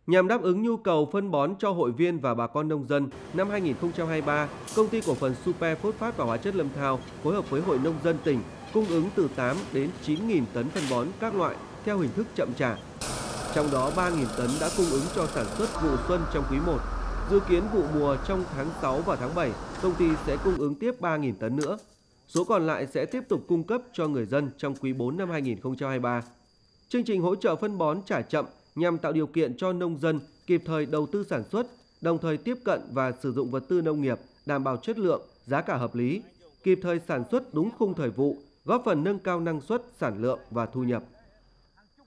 Nhằm đáp ứng nhu cầu phân bón cho hội viên và bà con nông dân, năm 2023, Công ty cổ phần Super Phốt Phát và Hóa chất Lâm Thao phối hợp với Hội Nông dân tỉnh cung ứng từ 8 đến 9.000 tấn phân bón các loại theo hình thức chậm trả. Trong đó 3.000 tấn đã cung ứng cho sản xuất vụ xuân trong quý 1. Dự kiến vụ mùa trong tháng 6 và tháng 7, công ty sẽ cung ứng tiếp 3.000 tấn nữa. Số còn lại sẽ tiếp tục cung cấp cho người dân trong quý 4 năm 2023. Chương trình hỗ trợ phân bón trả chậm nhằm tạo điều kiện cho nông dân kịp thời đầu tư sản xuất, đồng thời tiếp cận và sử dụng vật tư nông nghiệp đảm bảo chất lượng, giá cả hợp lý, kịp thời sản xuất đúng khung thời vụ, góp phần nâng cao năng suất, sản lượng và thu nhập.